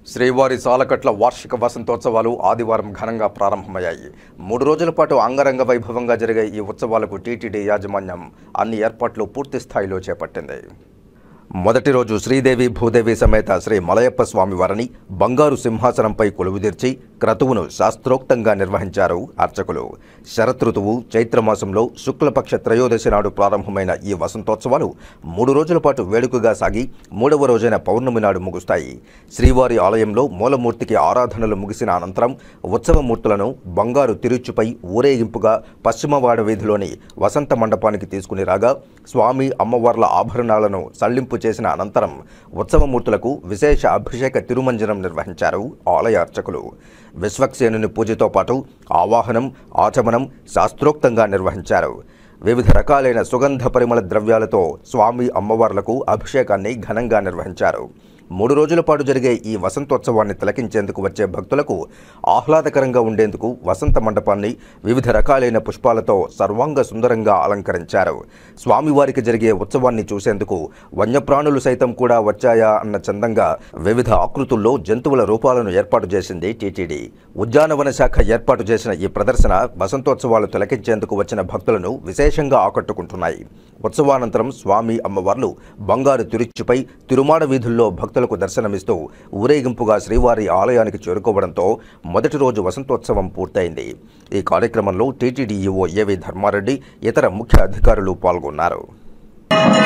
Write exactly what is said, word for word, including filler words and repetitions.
శ్రీవారి సాలకట్ల వార్షిక వసంతోత్సవాలు ఆదివారం ఘనంగా ప్రారంభమయ్యాయి. మూడు రోజుల పాటు అంగరంగ వైభవంగా జరిగే ఈ ఉత్సవాలకు టీటీడీ యాజమాన్యం అన్ని ఏర్పాట్లు పూర్తి స్థాయిలో చేపట్టింది. మొదటి రోజు శ్రీదేవి భూదేవి సమేత శ్రీ మలయప్ప స్వామివారిని బంగారు సింహాసనంపై కొలువుదీర్చి క్రతువును శాస్త్రోక్తంగా నిర్వహించారు అర్చకులు. శరతృతువు చైత్రమాసంలో శుక్లపక్ష త్రయోదశి నాడు ప్రారంభమైన ఈ వసంతోత్సవాలు మూడు రోజుల పాటు వేడుకగా సాగి మూడవ రోజైన పౌర్ణమి నాడు ముగుస్తాయి. శ్రీవారి ఆలయంలో మూలమూర్తికి ఆరాధనలు ముగిసిన అనంతరం ఉత్సవమూర్తులను బంగారు తిరుచుపై ఊరేగింపుగా పశ్చిమవాడ వీధిలోని వసంత మండపానికి తీసుకుని రాగా స్వామి అమ్మవార్ల ఆభరణాలను సళ్లింపు చేసిన అనంతరం ఉత్సవమూర్తులకు విశేష అభిషేక తిరుమంజనం నిర్వహించారు ఆలయ అర్చకులు. విశ్వక్సేనుని పూజతో పాటు ఆవాహనం, ఆచమనం శాస్త్రోక్తంగా నిర్వహించారు. వివిధ రకాలైన సుగంధ పరిమళ ద్రవ్యాలతో స్వామి అమ్మవార్లకు అభిషేకాన్ని ఘనంగా నిర్వహించారు. మూడు రోజుల పాటు జరిగే ఈ వసంతోత్సవాన్ని తిలకించేందుకు వచ్చే భక్తులకు ఆహ్లాదకరంగా ఉండేందుకు వసంత మండపాన్ని వివిధ రకాలైన పుష్పాలతో సర్వాంగ సుందరంగా అలంకరించారు. స్వామివారికి జరిగే ఉత్సవాన్ని చూసేందుకు వన్యప్రాణులు సైతం కూడా వచ్చాయా అన్న చందంగా వివిధ ఆకృతుల్లో జంతువుల రూపాలను ఏర్పాటు చేసింది టీటీడీ. ఉద్యానవన శాఖ ఏర్పాటు చేసిన ఈ ప్రదర్శన వసంతోత్సవాలు తిలకించేందుకు వచ్చిన భక్తులను విశేషంగా ఆకట్టుకుంటున్నాయి. ఉత్సవానంతరం స్వామి అమ్మవార్లు బంగారు తిరుచుపై తిరుమాడ వీధుల్లో భక్తులకు దర్శనమిస్తూ ఊరేగింపుగా శ్రీవారి ఆలయానికి చేరుకోవడంతో మొదటి రోజు వసంతోత్సవం పూర్తయింది. ఈ కార్యక్రమంలో టీటీడీ ఈవో ఏవి ధర్మారెడ్డి, ఇతర ముఖ్య అధికారులు పాల్గొన్నారు.